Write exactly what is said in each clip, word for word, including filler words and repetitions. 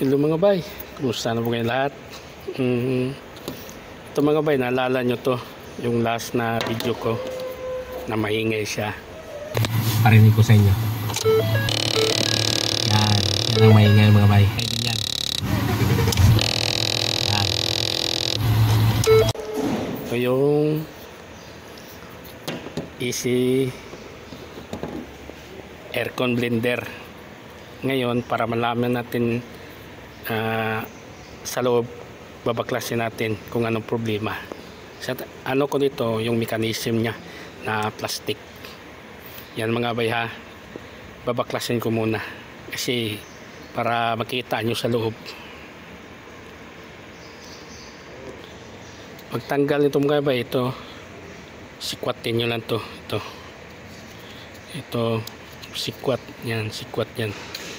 Hello mga bay, kumusta na po kayo lahat? Mm, ito mga bay, naalala nyo to, yung last na video ko na maingay siya. Parinig ko sa inyo. Yan, yan ang maingay mga bay. Ay din yan. Yan. Ito yung easy aircon blender. Ngayon, para malaman natin uh, sa loob, babaklasin natin kung anong problema. Sa, ano ko dito, yung mechanism niya na plastic. Yan mga bay ha, babaklasin ko muna kasi para makita nyo sa loob. Pagtanggal nito mga bay, ito sikwatin nyo lang to. Ito ito sikwat yan, sikwat yan.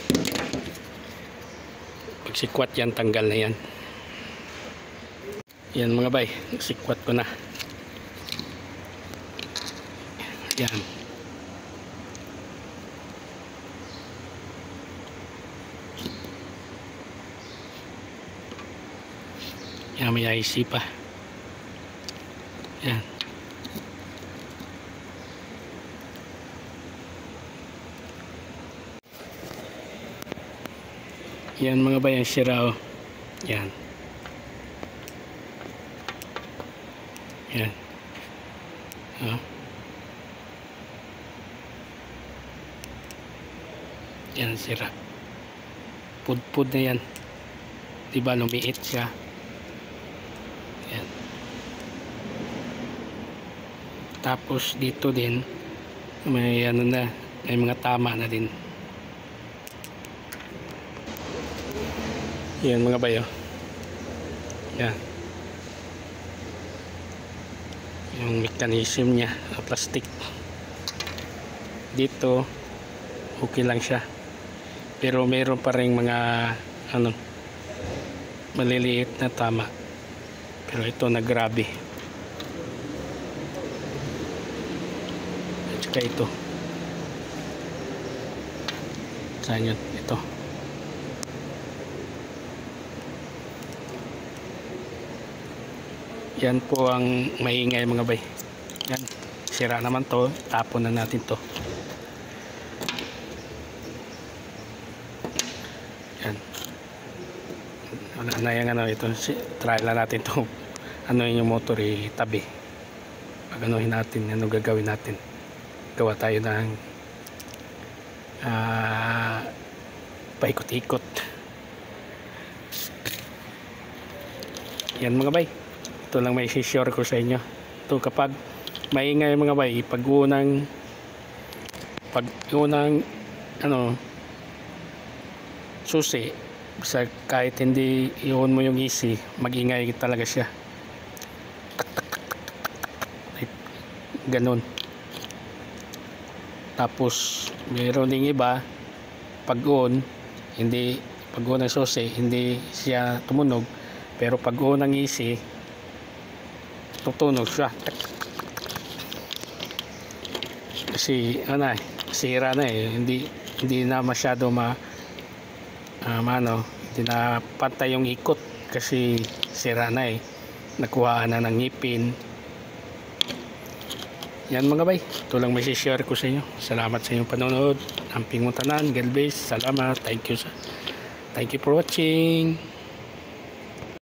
Pag sikwat yan, tanggal na yan. Yan mga bay, sikwat ko na. Yan. Yan, may I C pa. Yan. Yan mga bay, ang sira oh. Yan. Yan. Oh. Yan sira. Pud-pud na yan. Diba lumiit siya. Yan. Tapos dito din may ano na, may mga tama na din. Yan mga bayo. Yan. Yung mechanism niya, plastic. Dito okay lang siya. Pero mayroon pa ring mga ano maliliit na tama. Pero ito na grabe. At saka ito. Saan yun? Ito. Yan po ang maingay mga bay. Yan, sira naman to, tapon na natin to. Yan. Wala na yung ano ito, try lang natin to. Ano yung motor itabi. Pag anuhin natin, ano gagawin natin. Gawa tayo ng uh, paikot-ikot. Yan mga bay. Ito lang may share ko sa inyo. Ito kapag maingay mga bay, pag unang pag unang ano susi, bisa kahit hindi iyon mo yung easy, magingay talaga siya. Ganon. Tapos mayroon ding iba pag on, hindi pag unang susi, hindi siya tumunog, pero pag unang easy tutunog siya kasi ano eh, sira na eh, hindi hindi na masyado ma um, ano, hindi na pantay yung ikot kasi sira na eh, nakuha na ng ngipin. Yan mga bay, ito lang may share ko sa inyo. Salamat sa inyong panonood. Amping mo tanan, God bless, salamat, thank you, thank you for watching.